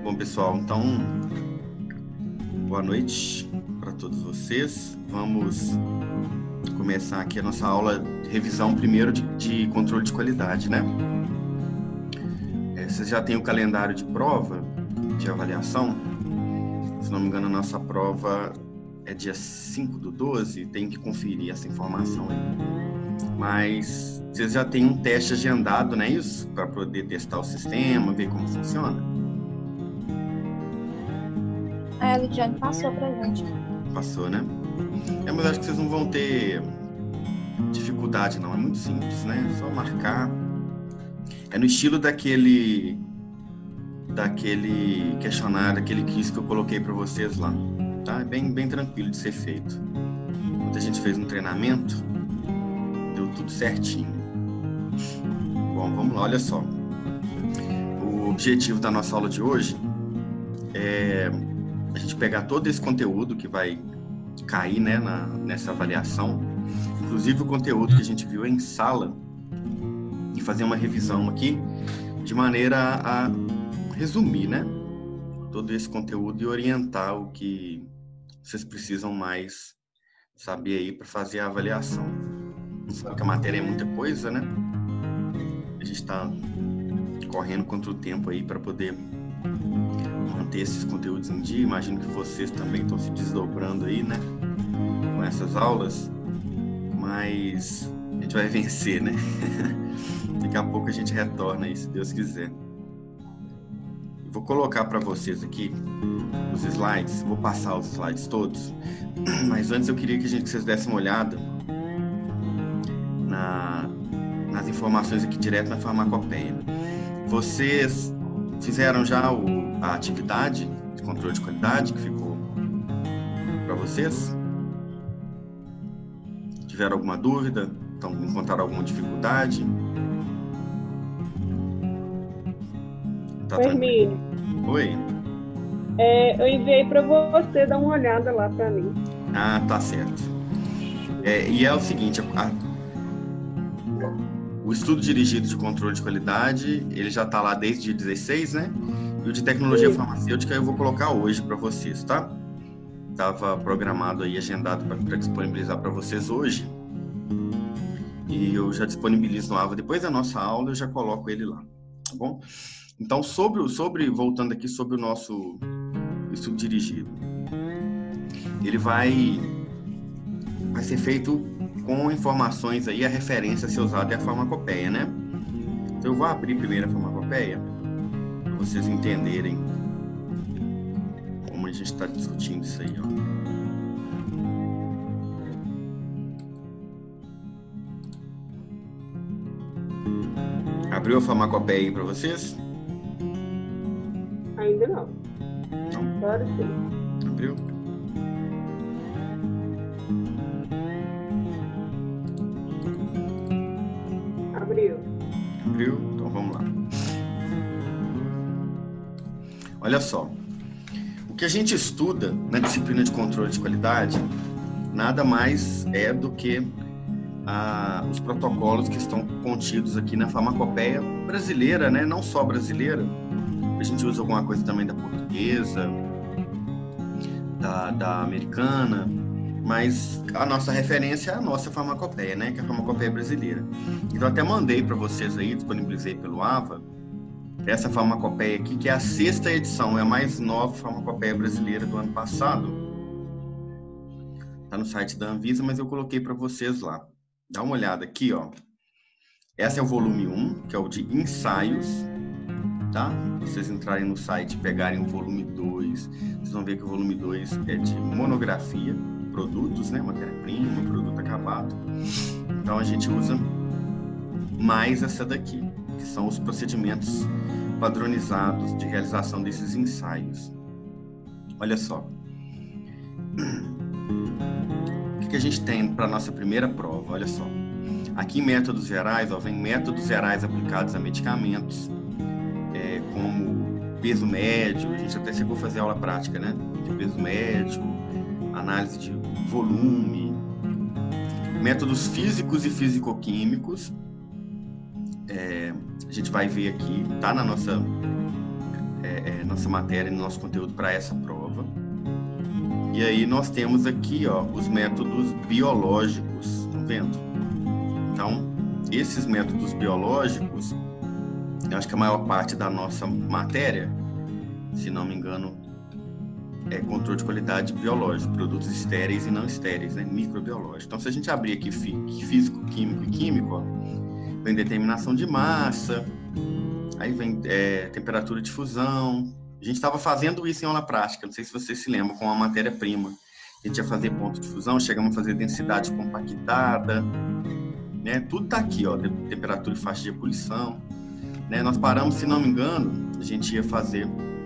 Bom, pessoal, então, boa noite para todos vocês. Vamos começar aqui a nossa aula de revisão primeiro de controle de qualidade, né? Vocês já têm o calendário de prova, de avaliação. Se não me engano, a nossa prova é dia 5/12, tem que conferir essa informação aí. Mas vocês já têm um teste agendado, não é isso? Para poder testar o sistema, ver como funciona? A Lidiane passou pra gente. Passou, né? Mas acho que vocês não vão ter dificuldade, não. É muito simples, né? É só marcar. É no estilo daquele questionário, aquele quiz que eu coloquei para vocês lá, tá? É bem tranquilo de ser feito. Quando a gente fez um treinamento, deu tudo certinho. Bom, vamos lá, olha só. O objetivo da nossa aula de hoje é a gente pegar todo esse conteúdo que vai cair, né, nessa avaliação, inclusive o conteúdo que a gente viu em sala, e fazer uma revisão aqui de maneira a resumir, né, todo esse conteúdo e orientar o que vocês precisam mais saber aí para fazer a avaliação. Sabe que a matéria é muita coisa, né? A gente está correndo contra o tempo aí para poder manter esses conteúdos em dia. Imagino que vocês também estão se desdobrando aí, né, com essas aulas, mas a gente vai vencer, né? Daqui a pouco a gente retorna aí, se Deus quiser. Eu vou colocar para vocês aqui os slides, vou passar os slides todos, mas antes eu queria que vocês dessem uma olhada nas informações aqui direto na farmacopeia. Vocês fizeram já a atividade de controle de qualidade que ficou para vocês? Tiveram alguma dúvida? Encontraram alguma dificuldade? Tá Hermínio. Oi? Eu enviei para você dar uma olhada lá para mim. Ah, tá certo. E é o seguinte, o estudo dirigido de controle de qualidade, ele já está lá desde dia 16, né? E o de tecnologia farmacêutica eu vou colocar hoje para vocês, tá? Estava programado aí, agendado para disponibilizar para vocês hoje. E eu já disponibilizo no AVA. Depois da nossa aula, eu já coloco ele lá, tá bom? Então, voltando aqui sobre o nosso estudo dirigido. Ele vai ser feito com informações aí, a referência a ser usada é a farmacopeia, né? Então, eu vou abrir primeiro a farmacopeia, para vocês entenderem como a gente está discutindo isso aí, ó. Abriu a farmacopeia aí para vocês? Ainda não. Não? Agora sim. Abriu? Abriu? Então vamos lá. Olha só. O que a gente estuda na disciplina de controle de qualidade nada mais é do que os protocolos que estão contidos aqui na farmacopeia brasileira, né? Não só brasileira. A gente usa alguma coisa também da portuguesa, da americana, mas a nossa referência é a nossa farmacopeia, né? Que é a farmacopeia brasileira. Então, até mandei para vocês aí, disponibilizei pelo AVA, essa farmacopeia aqui, que é a 6ª edição, é a mais nova farmacopeia brasileira do ano passado. Está no site da Anvisa, mas eu coloquei para vocês lá. Dá uma olhada aqui, ó. Esse é o volume 1, que é o de ensaios, tá? Se vocês entrarem no site e pegarem o volume 2, vocês vão ver que o volume 2 é de monografia, produtos, né? Matéria-prima, produto acabado. Então, a gente usa mais essa daqui, que são os procedimentos padronizados de realização desses ensaios. Olha só. O que a gente tem para a nossa primeira prova? Olha só. Aqui em métodos gerais, ó, vem métodos gerais aplicados a medicamentos, como peso médio, a gente até chegou a fazer aula prática, né? De peso médio, análise de volume, métodos físicos e fisicoquímicos. A gente vai ver aqui, tá na nossa nossa matéria, no nosso conteúdo para essa prova. E aí nós temos aqui, ó, os métodos biológicos, estão vendo? Então, esses métodos biológicos, eu acho que a maior parte da nossa matéria, se não me engano, é controle de qualidade biológico, produtos estéreis e não estéreis, né? Microbiológico. Então, se a gente abrir aqui físico, químico e químico, ó, vem determinação de massa, aí vem temperatura de fusão. A gente estava fazendo isso em aula prática, não sei se vocês se lembram, com a matéria-prima. A gente ia fazer ponto de fusão, chegamos a fazer densidade compactada, né? Tudo está aqui, ó, temperatura e faixa de ebulição. Né? Nós paramos, se não me engano, a gente ia fazer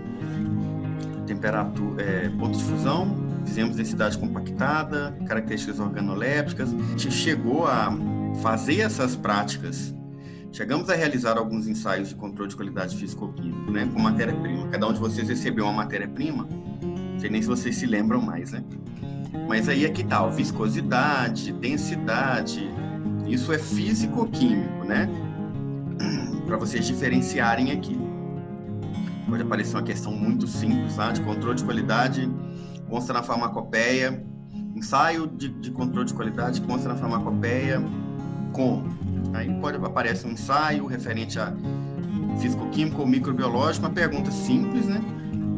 temperatura, ponto de fusão, fizemos densidade compactada, características organolépticas. A gente chegou a fazer essas práticas. Chegamos a realizar alguns ensaios de controle de qualidade físico-químico, né, com matéria-prima. Cada um de vocês recebeu uma matéria-prima, não sei nem se vocês se lembram mais, né? Mas aí é que tá, ó, viscosidade, densidade, isso é físico-químico, né? Para vocês diferenciarem aqui. Pode aparecer uma questão muito simples, tá? De controle de qualidade, consta na farmacopeia, ensaio de controle de qualidade, consta na farmacopeia, como? Aí pode aparecer um ensaio referente a físico-químico ou microbiológico, uma pergunta simples, né?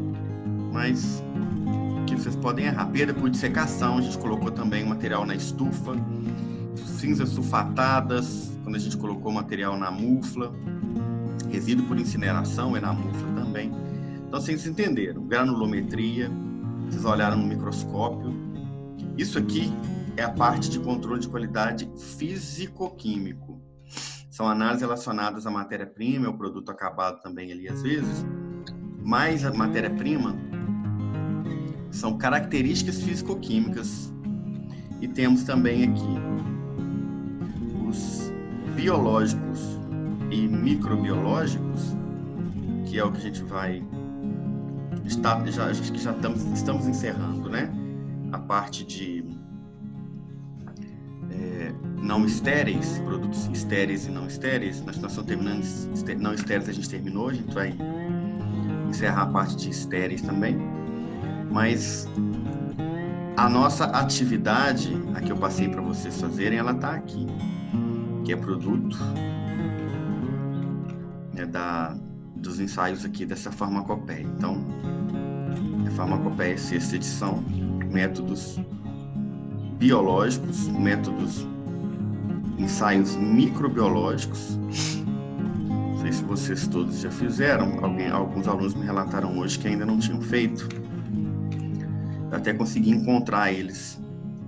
Mas que vocês podem errar. Perda por dissecação, a gente colocou também o material na estufa, cinzas sulfatadas, quando a gente colocou o material na mufla, resíduo por incineração é na mufla também. Então, vocês entenderam, granulometria, vocês olharam no microscópio. Isso aqui é a parte de controle de qualidade físico-químico. São análises relacionadas à matéria-prima, ao produto acabado também ali às vezes, mas a matéria-prima são características físico-químicas. E temos também aqui os biológicos e microbiológicos, que é o que a gente vai estamos encerrando, né? A parte de não estéreis, produtos estéreis e não estéreis. Nós estamos terminando não estéreis, a gente terminou, a gente vai encerrar a parte de estéreis também. Mas a nossa atividade, a que eu passei para vocês fazerem, ela está aqui, que é produto, né, dos ensaios aqui dessa farmacopeia. Então, a farmacopeia é 6ª edição, métodos biológicos, ensaios microbiológicos. Não sei se vocês todos já fizeram, alguns alunos me relataram hoje que ainda não tinham feito. Eu até consegui encontrar eles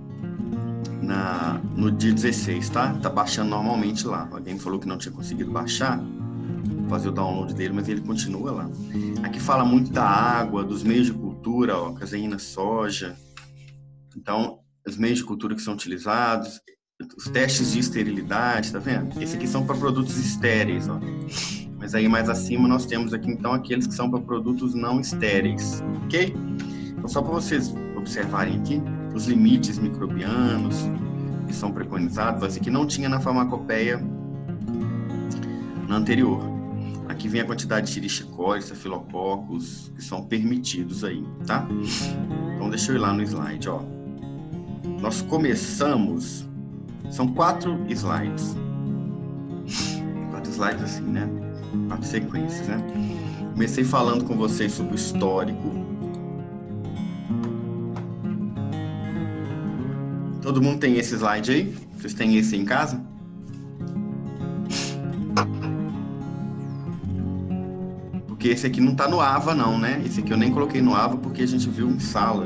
no dia 16, tá? Tá baixando normalmente lá. Alguém me falou que não tinha conseguido baixar, vou fazer o download dele, mas ele continua lá. Aqui fala muito da água, dos meios de cultura, ó, caseína, soja. Então, os meios de cultura que são utilizados, os testes de esterilidade, tá vendo? Esses aqui são para produtos estéreis, ó. Mas aí mais acima nós temos aqui então aqueles que são para produtos não estéreis, ok? Então só para vocês observarem aqui os limites microbianos que são preconizados, esse aqui não tinha na farmacopeia na anterior. Aqui vem a quantidade de Escherichia, Staphylococcus que são permitidos aí, tá? Então deixa eu ir lá no slide, ó. Nós começamos, são 4 slides. 4 slides assim, né? 4 sequências, né? Comecei falando com vocês sobre o histórico. Todo mundo tem esse slide aí? Vocês têm esse em casa? Porque esse aqui não tá no AVA não, né? Esse aqui eu nem coloquei no AVA porque a gente viu em sala.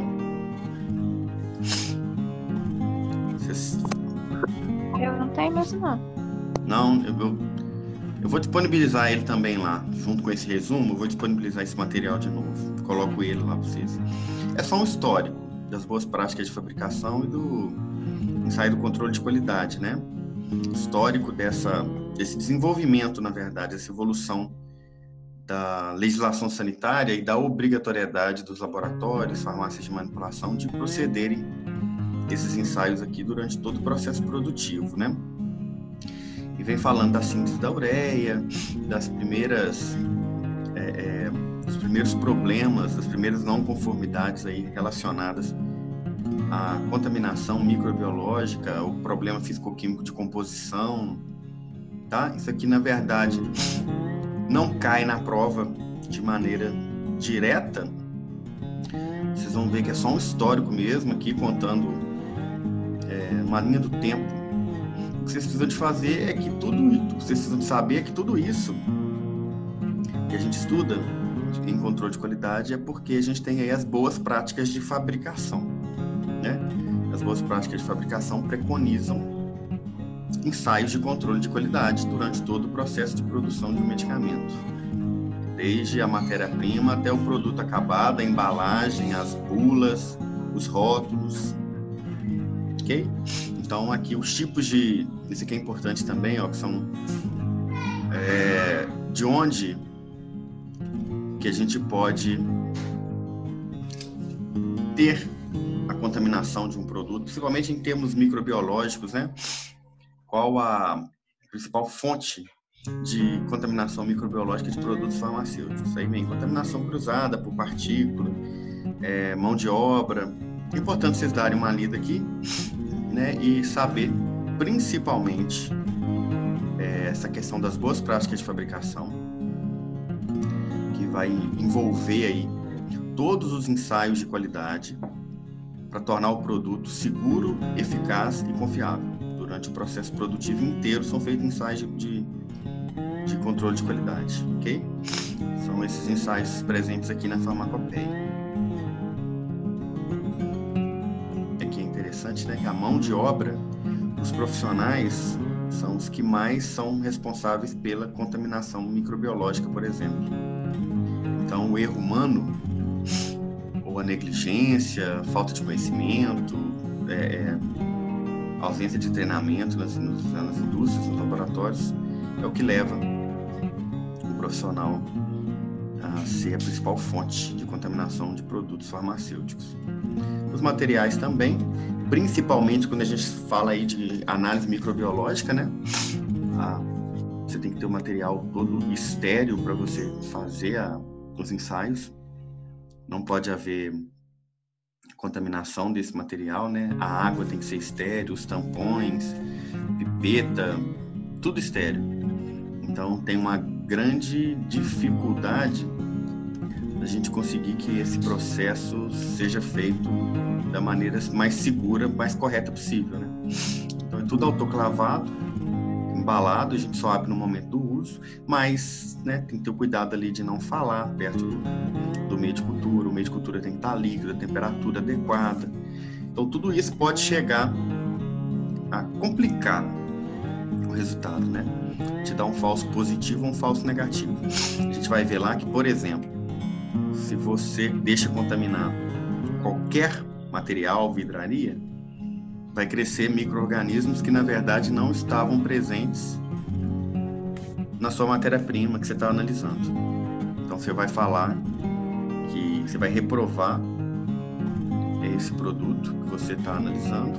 Eu não tenho mesmo, não. Não, eu vou disponibilizar ele também lá. Junto com esse resumo, eu vou disponibilizar esse material de novo. Coloco ele lá para vocês. É só um histórico das boas práticas de fabricação e do ensaio do controle de qualidade, né? Histórico desse desenvolvimento, na verdade, essa evolução da legislação sanitária e da obrigatoriedade dos laboratórios, farmácias de manipulação de procederem esses ensaios aqui durante todo o processo produtivo, né? E vem falando da síntese da ureia, dos primeiros primeiros problemas, as primeiras não conformidades aí relacionadas à contaminação microbiológica, o problema físico-químico de composição, tá? Isso aqui, na verdade, não cai na prova de maneira direta. Vocês vão ver que é só um histórico mesmo aqui, contando uma linha do tempo. O que vocês precisam de fazer é que vocês precisam de saber é que tudo isso que a gente estuda em controle de qualidade é porque a gente tem aí as boas práticas de fabricação, né? As boas práticas de fabricação preconizam ensaios de controle de qualidade durante todo o processo de produção de um medicamento, desde a matéria-prima até o produto acabado, a embalagem, as bulas, os rótulos, ok? Então, aqui os tipos de... Isso aqui é importante também, ó, que são de onde que a gente pode ter a contaminação de um produto, principalmente em termos microbiológicos, né? Qual a principal fonte de contaminação microbiológica de produtos farmacêuticos? Aí vem contaminação cruzada por partícula, mão de obra. É importante vocês darem uma lida aqui, né? E saber, principalmente, essa questão das boas práticas de fabricação, que vai envolver aí todos os ensaios de qualidade para tornar o produto seguro, eficaz e confiável. Durante o processo produtivo inteiro são feitos ensaios de controle de qualidade, ok? São esses ensaios presentes aqui na farmacopeia. Aqui é interessante, né, que a mão de obra, os profissionais são os que mais são responsáveis pela contaminação microbiológica, por exemplo. Então, o erro humano, ou a negligência, falta de conhecimento, ausência de treinamento nas indústrias, nos laboratórios, é o que leva o profissional a ser a principal fonte de contaminação de produtos farmacêuticos. Os materiais também, principalmente quando a gente fala aí de análise microbiológica, né? Você tem que ter o material todo estéril para você fazer os ensaios. Não pode haver contaminação desse material, né? A água tem que ser estéril, os tampões, pipeta, tudo estéril. Então tem uma grande dificuldade da gente conseguir que esse processo seja feito da maneira mais segura, mais correta possível, né? Então é tudo autoclavado, embalado, a gente só abre no momento do uso, mas, né, tem que ter o cuidado ali de não falar perto do meio de cultura. O meio de cultura tem que estar líquido, a temperatura adequada. Então tudo isso pode chegar a complicar o resultado, né? Te dar um falso positivo ou um falso negativo. A gente vai ver lá que, por exemplo, se você deixa contaminar qualquer material, vidraria, vai crescer micro-organismos que, na verdade, não estavam presentes na sua matéria-prima que você está analisando. Então, você vai falar que você vai reprovar esse produto que você está analisando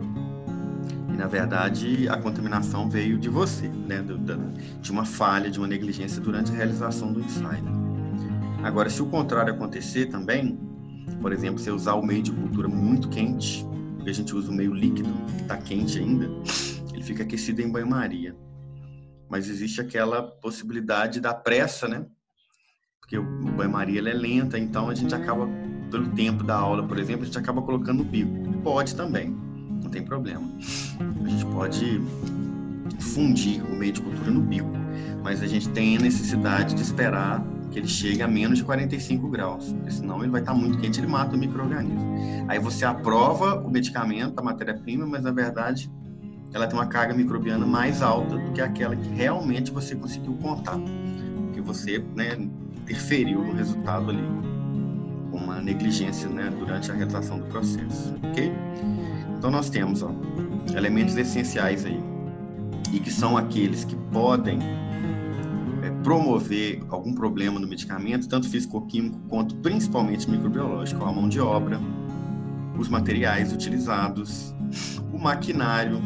e, na verdade, a contaminação veio de você, né? De uma falha, de uma negligência durante a realização do ensaio. Agora, se o contrário acontecer também, por exemplo, você usar o meio de cultura muito quente, porque a gente usa o meio líquido, que está quente ainda, ele fica aquecido em banho-maria. Mas existe aquela possibilidade da pressa, né? Porque o banho-maria é lenta, então a gente acaba, pelo tempo da aula, por exemplo, a gente acaba colocando no bico. Pode também, não tem problema. A gente pode fundir o meio de cultura no bico, mas a gente tem a necessidade de esperar que ele chegue a menos de 45 graus, porque senão ele vai estar muito quente, ele mata o micro-organismo. Aí você aprova o medicamento, a matéria-prima, mas na verdade ela tem uma carga microbiana mais alta do que aquela que realmente você conseguiu contar, porque você, né, interferiu no resultado ali com uma negligência, né, durante a realização do processo, ok? Então nós temos, elementos essenciais aí, e que são aqueles que podem promover algum problema no medicamento, tanto físico-químico quanto principalmente microbiológico, a mão de obra, os materiais utilizados, o maquinário,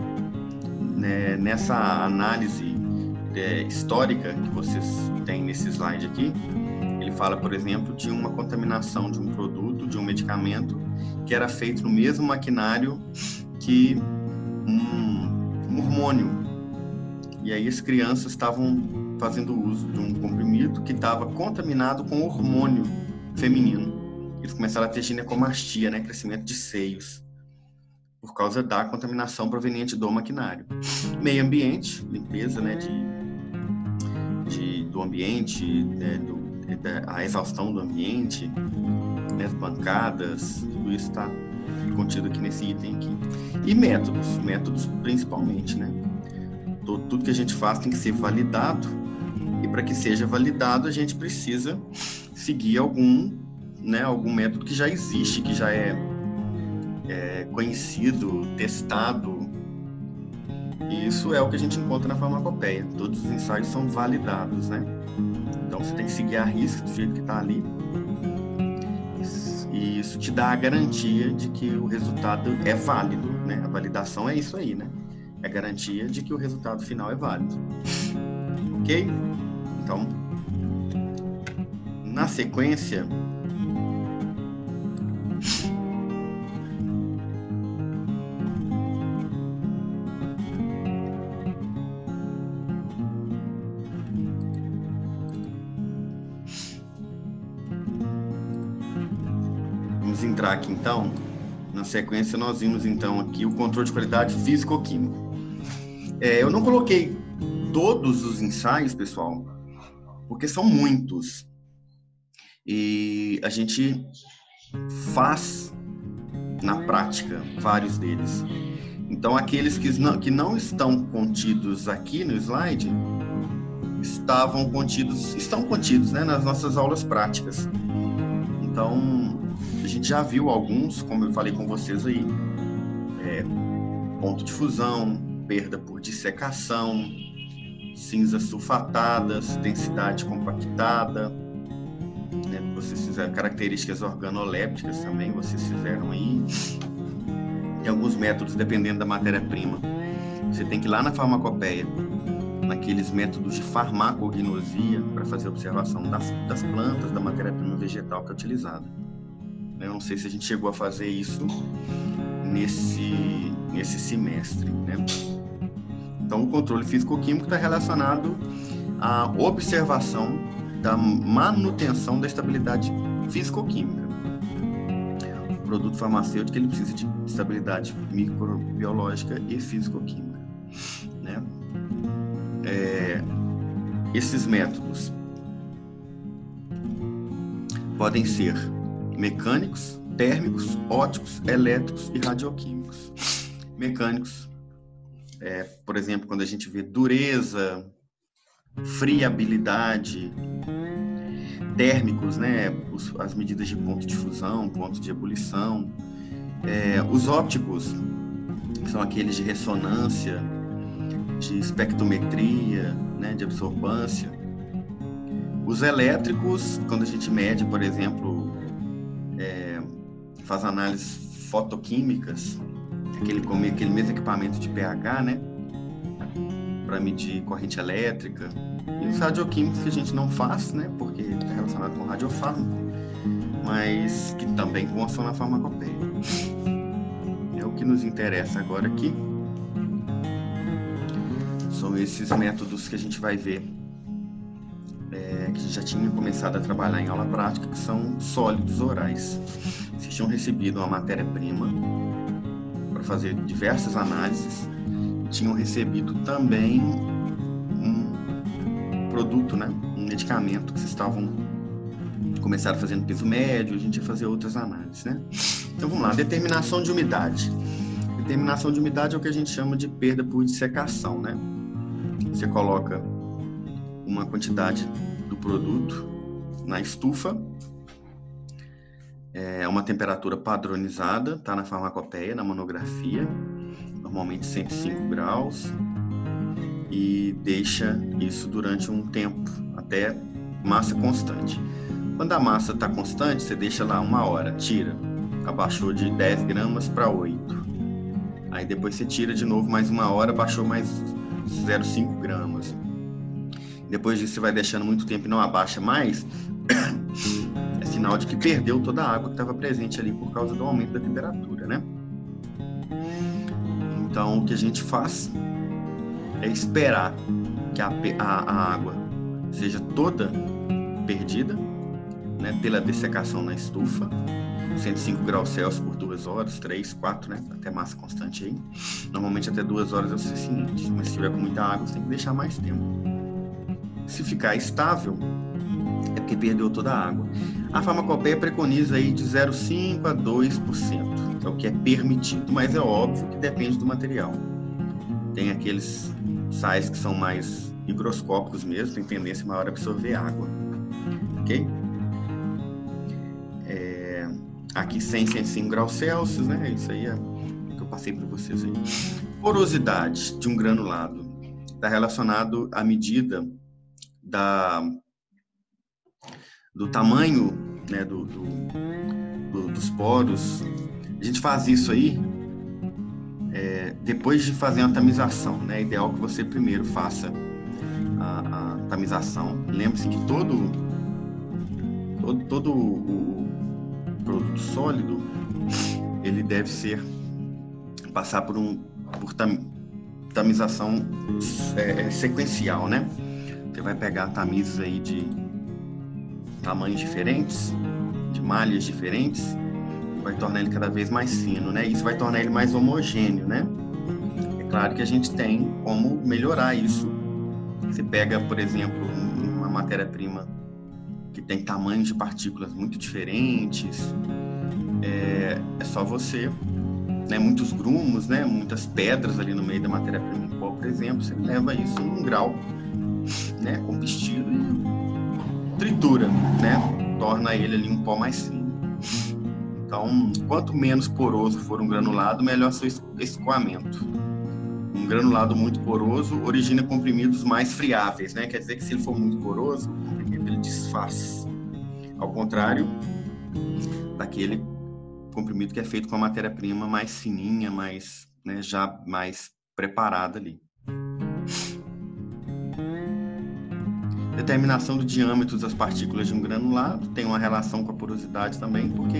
né? Nessa análise histórica que vocês têm nesse slide aqui, ele fala, por exemplo, de uma contaminação de um produto, de um medicamento, que era feito no mesmo maquinário que um hormônio. E aí as crianças estavam fazendo uso de um comprimido que estava contaminado com hormônio feminino. Eles começaram a ter ginecomastia, né, crescimento de seios, por causa da contaminação proveniente do maquinário. Meio ambiente, limpeza, né, do ambiente, né, a exaustão do ambiente, né, as bancadas, tudo isso está contido aqui nesse item aqui. E métodos principalmente, né? Tudo que a gente faz tem que ser validado, e para que seja validado a gente precisa seguir algum método que já existe, que já é conhecido, testado. E isso é o que a gente encontra na farmacopeia. Todos os ensaios são validados, né? Então você tem que seguir a risca do jeito que está ali. E isso te dá a garantia de que o resultado é válido, né? A validação é isso aí, né? É a garantia de que o resultado final é válido. Ok? Então, na sequência, vamos entrar aqui então. Na sequência, nós vimos então aqui o controle de qualidade físico-químico. Eu não coloquei todos os ensaios, pessoal, porque são muitos. E a gente faz na prática vários deles. Então, aqueles que não estão contidos aqui no slide estão contidos, né, nas nossas aulas práticas. Então, a gente já viu alguns, como eu falei com vocês aí, ponto de fusão, perda por dissecação, cinzas sulfatadas, densidade compactada, né? Vocês fizeram características organolépticas também, vocês fizeram aí. E alguns métodos, dependendo da matéria-prima. Você tem que ir lá na farmacopeia, naqueles métodos de farmacognosia, para fazer observação das plantas, da matéria-prima vegetal que é utilizada. Eu não sei se a gente chegou a fazer isso nesse semestre, né? Então, o controle físico-químico está relacionado à observação da manutenção da estabilidade físico-química. O produto farmacêutico ele precisa de estabilidade microbiológica e físico-química, né? Esses métodos podem ser mecânicos, térmicos, ópticos, elétricos e radioquímicos. Mecânicos, por exemplo, quando a gente vê dureza, friabilidade. Térmicos, né, as medidas de ponto de fusão, ponto de ebulição. Os ópticos são aqueles de ressonância, de espectrometria, né, de absorvância. Os elétricos, quando a gente mede, por exemplo, faz análises fotoquímicas, aquele mesmo equipamento de pH, né, para medir corrente elétrica. E os radioquímicos que a gente não faz, né, porque é relacionado com radiofármaco, mas que também constam na farmacopeia. É o que nos interessa agora aqui. São esses métodos que a gente vai ver, que a gente já tinha começado a trabalhar em aula prática, que são sólidos orais. Vocês tinham recebido uma matéria-prima para fazer diversas análises, tinham recebido também um produto, né, um medicamento que vocês começaram fazendo peso médio, a gente ia fazer outras análises, né? Então vamos lá, determinação de umidade. Determinação de umidade é o que a gente chama de perda por dissecação, né? Você coloca uma quantidade do produto na estufa, uma temperatura padronizada, está na farmacopeia, na monografia, normalmente 105 graus, e deixa isso durante um tempo, até massa constante. Quando a massa está constante, você deixa lá 1 hora, tira, abaixou de 10 gramas para 8. Aí depois você tira de novo mais 1 hora, baixou mais 0,5 gramas. Depois disso, você vai deixando muito tempo e não abaixa mais, é sinal de que perdeu toda a água que estava presente ali por causa do aumento da temperatura, né? Então, o que a gente faz é esperar que a água seja toda perdida, né, pela dessecação na estufa, 105 graus Celsius por 2 horas, 3, 4, né, até massa constante aí. Normalmente até 2 horas é o suficiente, mas se tiver com muita água, você tem que deixar mais tempo. Se ficar estável, é porque perdeu toda a água. A farmacopeia preconiza aí de 0,5% a 2%, que é o que é permitido, mas é óbvio que depende do material. Tem aqueles sais que são mais higroscópicos mesmo, tem tendência maior a absorver água, ok? Aqui 105 graus Celsius, né? Isso aí é o que eu passei para vocês aí. Porosidade de um granulado está relacionado à medida do tamanho, né, dos poros. A gente faz isso aí depois de fazer uma tamização, né? É ideal que você primeiro faça a tamização. Lembre-se que todo o produto sólido, ele deve passar por tamização sequencial, né? Você vai pegar tamizas aí de tamanhos diferentes, de malhas diferentes, e vai tornar ele cada vez mais fino, né? Isso vai tornar ele mais homogêneo, né? É claro que a gente tem como melhorar isso. Você pega, por exemplo, uma matéria-prima que tem tamanhos de partículas muito diferentes, é só você, né, muitos grumos, né, muitas pedras ali no meio da matéria-prima em pó, por exemplo, você leva isso num grau, né, com pistilho e tritura, né, torna ele ali um pó mais fino. Então, quanto menos poroso for um granulado, melhor seu escoamento. Um granulado muito poroso origina comprimidos mais friáveis, né? Quer dizer que se ele for muito poroso, o comprimido ele desfaz. Ao contrário daquele comprimido que é feito com a matéria-prima mais fininha, mais, né, já mais preparada ali. Determinação do diâmetro das partículas de um granulado tem uma relação com a porosidade também, porque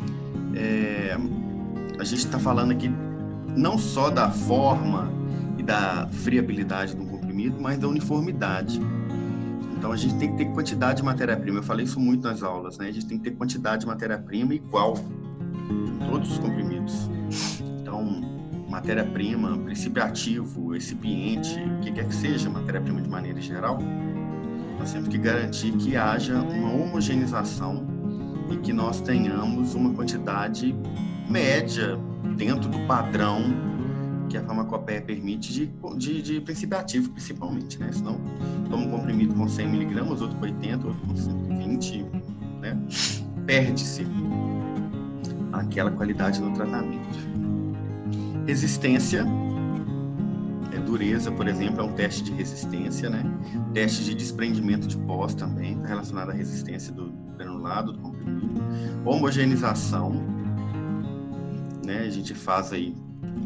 a gente está falando aqui não só da forma e da friabilidade do comprimido, mas da uniformidade. Então, a gente tem que ter quantidade de matéria-prima. Eu falei isso muito nas aulas, né? A gente tem que ter quantidade de matéria-prima igual em todos os comprimidos. Então, matéria-prima, princípio ativo, recipiente, o que quer que seja, matéria-prima de maneira geral, nós temos que garantir que haja uma homogeneização e que nós tenhamos uma quantidade média dentro do padrão que a farmacopeia permite de princípio ativo, principalmente, né? Senão, toma um comprimido com 100 mg, outro com 80, outro com 120, né? Perde-se aquela qualidade no tratamento. Resistência, dureza, por exemplo, é um teste de resistência, né? Teste de desprendimento de pós também, está relacionado à resistência do granulado, do comprimido. Homogeneização, né? A gente faz aí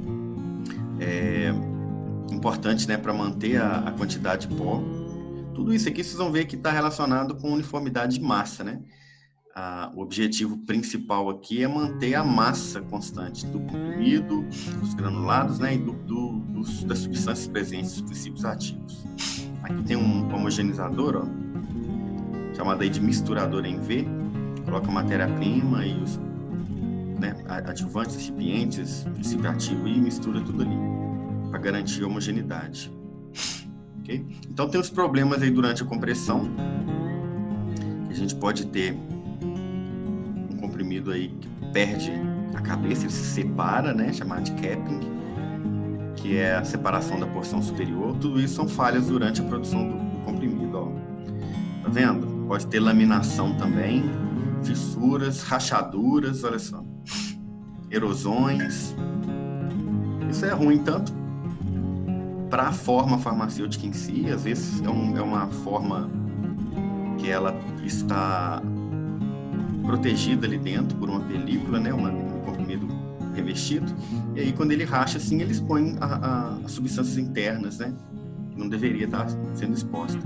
importante, né, para manter a quantidade de pó. Tudo isso aqui vocês vão ver que está relacionado com uniformidade de massa, né? O objetivo principal aqui é manter a massa constante do comprimido, dos granulados, né, e das substâncias presentes, dos princípios ativos. Aqui tem um homogeneizador, ó, chamado aí de misturador em V. Coloca a matéria-prima e os, né, adjuvantes, recipientes, princípio ativo e mistura tudo ali para garantir a homogeneidade. Okay? Então tem os problemas aí durante a compressão, que a gente pode ter um comprimido aí que perde a cabeça, ele se separa, né, chamado de capping, que é a separação da porção superior. Tudo isso são falhas durante a produção do comprimido, ó. Tá vendo? Pode ter laminação também, fissuras, rachaduras, olha só, erosões. Isso é ruim tanto para a forma farmacêutica em si, às vezes é uma forma que ela está protegida ali dentro por uma película, né, um comprimido revestido, e aí quando ele racha assim, ele expõe as substâncias internas, né, não deveria estar sendo exposta.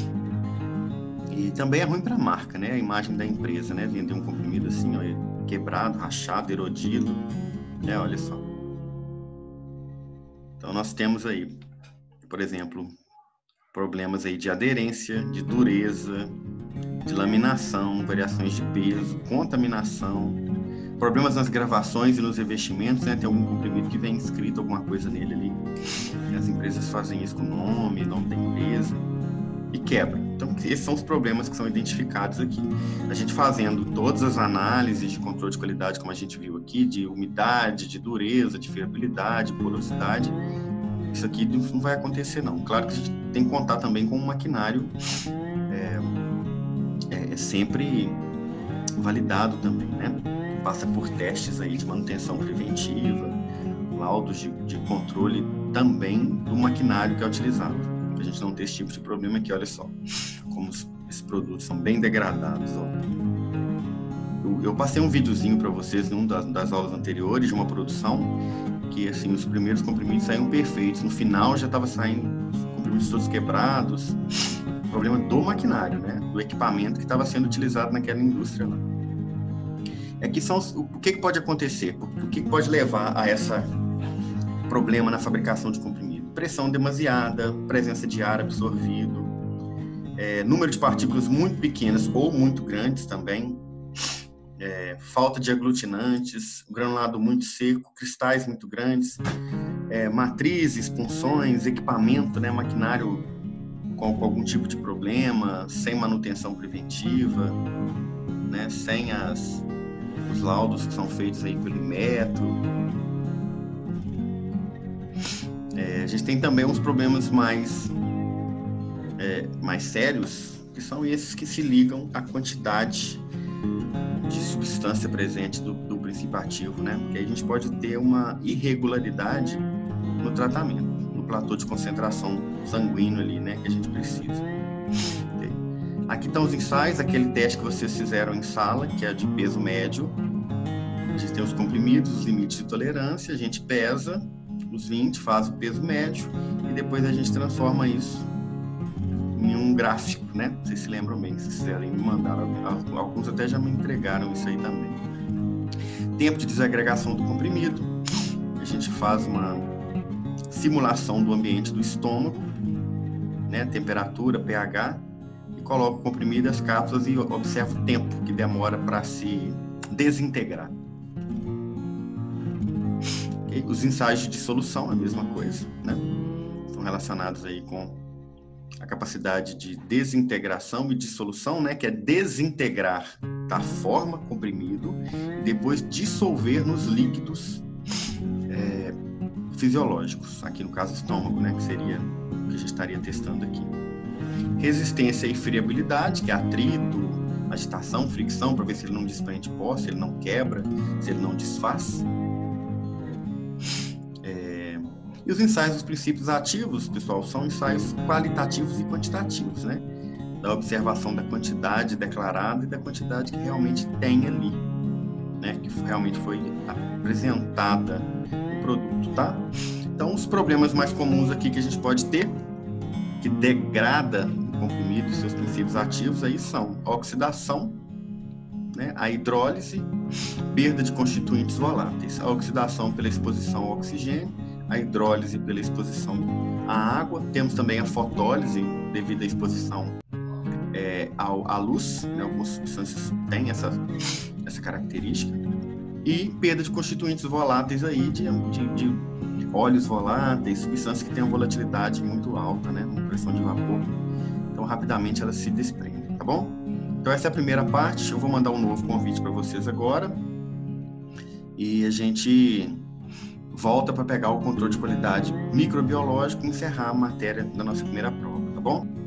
E também é ruim para a marca, né? A imagem da empresa, né? Vender um comprimido assim, ó, quebrado, rachado, erodido, né? Olha só. Então nós temos aí, por exemplo, problemas aí de aderência, de dureza, de laminação, variações de peso, contaminação, problemas nas gravações e nos revestimentos, né? Tem algum comprimido que vem escrito alguma coisa nele ali. E as empresas fazem isso com o nome da empresa e quebra. Então, esses são os problemas que são identificados aqui. A gente fazendo todas as análises de controle de qualidade, como a gente viu aqui, de umidade, de dureza, de fiabilidade, porosidade, isso aqui não vai acontecer, não. Claro que a gente tem que contar também com um maquinário sempre validado também, né? Passa por testes aí de manutenção preventiva, laudos de controle também do maquinário que é utilizado. A gente não ter esse tipo de problema aqui, olha só, como esses produtos são bem degradados, ó. Eu passei um videozinho para vocês em uma das aulas anteriores de uma produção que, assim, os primeiros comprimidos saíram perfeitos, no final já estava saindo os comprimidos todos quebrados, problema do maquinário, né, do equipamento que estava sendo utilizado naquela indústria lá. Aqui são o que pode acontecer, o que pode levar a esse problema na fabricação de comprimido. Pressão demasiada, presença de ar absorvido, número de partículas muito pequenas ou muito grandes também, falta de aglutinantes, granulado muito seco, cristais muito grandes, matrizes, punções, equipamento, né, maquinário com algum tipo de problema, sem manutenção preventiva, né, sem os laudos que são feitos aí pelo Inmetro. A gente tem também uns problemas mais sérios, que são esses que se ligam à quantidade de substância presente do princípio ativo, né? Porque aí a gente pode ter uma irregularidade no tratamento, no platô de concentração sanguíneo ali, né? Que a gente precisa. Aqui estão os ensaios, aquele teste que vocês fizeram em sala, que é de peso médio. A gente tem os comprimidos, os limites de tolerância, a gente pesa os 20, faz o peso médio e depois a gente transforma isso em um gráfico, né? Vocês se lembram bem, se vocês quiserem me mandar, alguns até já me entregaram isso aí também. Tempo de desagregação do comprimido, a gente faz uma simulação do ambiente do estômago, né? Temperatura, pH, e coloca o comprimido e as cápsulas e observa o tempo que demora para se desintegrar. Okay? Os ensaios de dissolução, a mesma coisa, né? Estão relacionados aí com a capacidade de desintegração e dissolução, né? Que é desintegrar da forma comprimido e depois dissolver nos líquidos fisiológicos. Aqui no caso estômago, né? Que seria o que a gente estaria testando aqui. Resistência e friabilidade, que é atrito, agitação, fricção, para ver se ele não desprende pó, se ele não quebra, se ele não desfaz. E os ensaios dos princípios ativos, pessoal, são ensaios qualitativos e quantitativos, né? Da observação da quantidade declarada e da quantidade que realmente tem ali, né? Que realmente foi apresentada no produto, tá? Então, os problemas mais comuns aqui que a gente pode ter, que degrada o comprimido e seus princípios ativos, aí são a oxidação, né? A hidrólise, perda de constituintes voláteis, a oxidação pela exposição ao oxigênio, a hidrólise pela exposição à água, temos também a fotólise devido à exposição à luz, né? Algumas substâncias têm essa característica, e perda de constituintes voláteis aí de óleos voláteis, substâncias que têm uma volatilidade muito alta, né? Uma pressão de vapor, então rapidamente elas se desprendem, tá bom? Então essa é a primeira parte, eu vou mandar um novo convite para vocês agora, e a gente volta para pegar o controle de qualidade microbiológico e encerrar a matéria da nossa primeira prova, tá bom?